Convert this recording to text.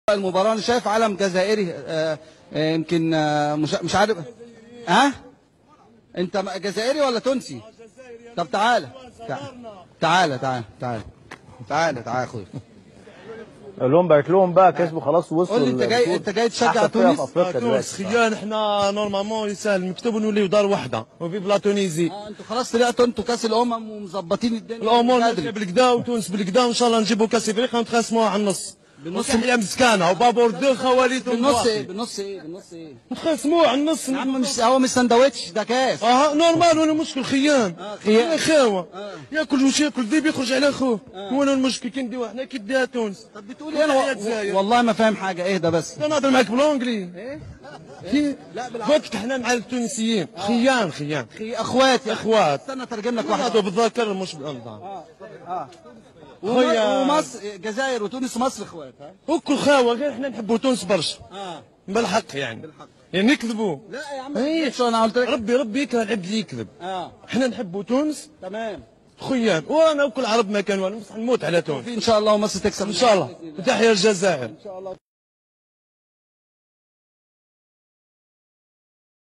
المباراة أنا شايف علم جزائري يمكن مش عارف. ها؟ أنت جزائري ولا تونسي؟ طب تعالى تعالى تعالى تعالى تعالى تعالى يا أخويا. قول لهم بارك لهم بقى كسبوا خلاص ووصلوا. قول لي أنت جاي تشجع تونس؟ تونس خيان احنا نورمالمون يسهل مكتوب نوليو دار واحده وفيف لا تونيزي. انتوا خلاص طلعتوا انتوا كاس الامم ومظبطين الدنيا. الامور بالكدا وتونس بالكدا وان شاء الله نجيبوا كاس افريقيا ونتخاصموها على النص. بالنص يا مسكانه وبابور دو خواليتهم. بالنص ايه؟ نتخاصموها على النص. يا عم مش هو مش سندوتش ده كاس. نورمال ولا مشكل خيان. خيان خاوه. ياكل واش ياكل ديب يخرج على اخوه. وانا المشكل كي نديوها احنا كي ديها تونس. طب بتقولي انا والله ما فاهم حاجه. ايه ده بس؟ انا نهضر معاك بالانجلي. ايه؟ لا بالعربي. وقت احنا مع التونسيين خيان اخوات استنى اترجم لك واحد. بالذكر مش بالانثى. ومصر الجزائر وتونس مصر اخوات. وكل خاوه غير احنا نحبوا تونس برشا. بالحق يعني. يعني نكذبوا. لا يا عم شو انا قلت لك. ربي يكره العبد اللي يكذب. احنا نحبوا تونس. تمام. خيان وانا وكل عرب ما كانوا نموت على تونس ان شاء الله ومصر تكسب ان شاء الله. وتحيا الجزائر. ان شاء الله.